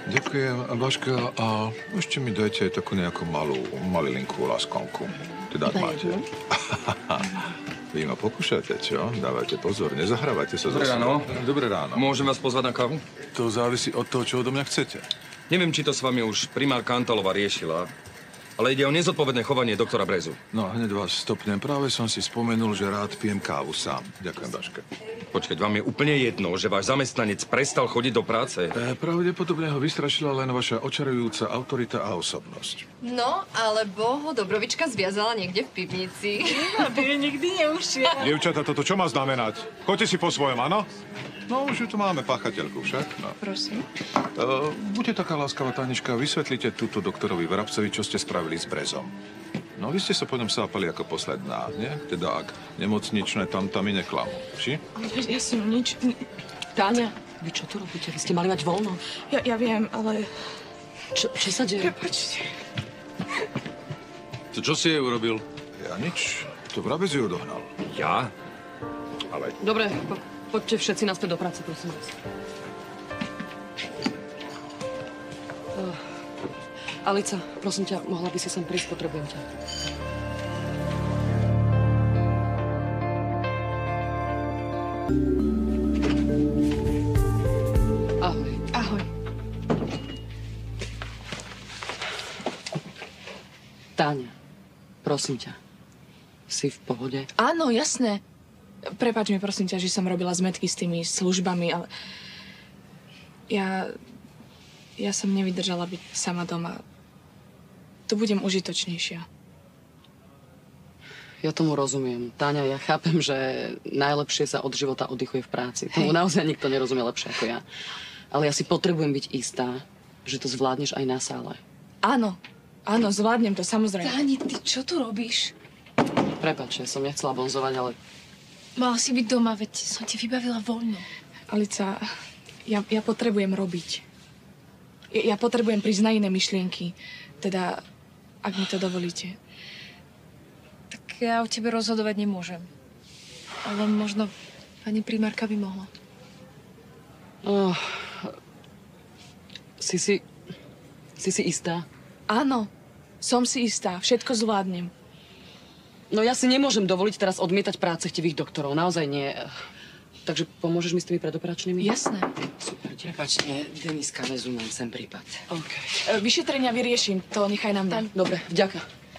Ďakujem, Baška. A ešte mi dajte takú nejakú malilinkú laskonku. Teda máte. Vy ma pokúšate, čo? Dávajte pozor, nezahrávajte sa. Dobré ráno. Dobré ráno. Môžem vás pozvať na kávu? To závisí od toho, čo odo mňa chcete. Neviem, či to s vami už primárka Antalová riešila, ale ide o nezodpovedné chovanie doktora Brezu. No, hneď vás stopnem. Práve som si spomenul, že rád pijem kávu sám. Ďakujem, Baška. Počkať, vám je úplne jedno, že váš zamestnanec prestal chodiť do práce? Pravdepodobne ho vystrašila len vaša očarujúca autorita a osobnosť. No, alebo ho Dobrovička zviazala niekde v pivnici. Aby nikdy neušiel. Dievčata, toto čo má znamenať? Choďte si po svojom, áno? No, už tu máme páchateľku však. No. Prosím. Buďte taká láskavá, Tanička, vysvetlite túto doktorovi Vrabcovi, čo ste spravili s Brezom. No, vy ste sa po ňom sápali ako posledná, nie? Teda ak nemocničné tamtami neklamú, či? Ja som nič... Táňa, vy čo tu robíte? Vy ste mali mať voľno. Ja viem, ale... Čo sa deje? Prepačte. Čo si jej urobil? Ja nič. To Vrabec ju odohnal. Ja? Ale... Dobre, poďte všetci naspäť do práce, prosím vás. Alica, prosím ťa, mohla by si sem prísť, potrebujem ťa. Ahoj. Ahoj. Táňa, prosím ťa, si v pohode? Áno, jasné. Prepáč mi, prosím ťa, že som robila zmetky s tými službami, ale... Ja som nevydržala byť sama doma. Tu budem užitočnejšia. Ja tomu rozumiem. Táňa, ja chápem, že najlepšie sa od života oddychuje v práci. Tomu naozaj nikto nerozumie lepšie ako ja. Ale ja si potrebujem byť istá, že to zvládneš aj na sále. Áno, zvládnem to, samozrejme. Táni, ty čo tu robíš? Prepáč, ja som nechcela bonzovať, ale... Mala si byť doma, veď som ti vybavila voľno. Alica, ja potrebujem robiť. Ja potrebujem prísť na iné myšlienky. Teda, ak mi to dovolíte. Tak ja o tebe rozhodovať nemôžem. Ale možno pani primárka by mohla. Si si istá? Áno, som si istá. Všetko zvládnem. No ja si nemôžem dovoliť teraz odmietať práce chtivých doktorov. Naozaj nie. Takže pomôžeš mi s tými predoperačnými? Jasné. Super. Prepačte, Deniska, vezú nám sem prípad. OK. Vyšetrenia vyrieším. To nechaj na mňa. Dobre, vďaka.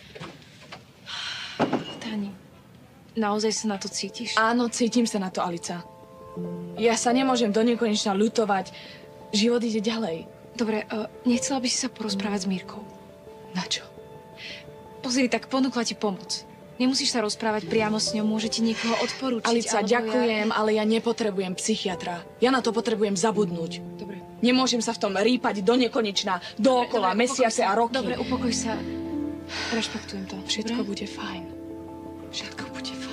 Táni, naozaj sa na to cítiš? Áno, cítim sa na to, Alica. Ja sa nemôžem do nekonečna ľutovať. Život ide ďalej. Dobre, nechcela by si sa porozprávať s Mírkou? Na čo? Pozri, tak ponúkla ti pomoc. Nemusíš sa rozprávať priamo s ňou, môže ti niekoho odporúčiť. Alica, ďakujem, ale ja nepotrebujem psychiatra. Ja na to potrebujem zabudnúť. Dobre. Nemôžem sa v tom rýpať do nekonečna, dookola, mesiace a roky. Dobre, upokoj sa. Rešpektujem to. Všetko bude fajn. Všetko bude fajn.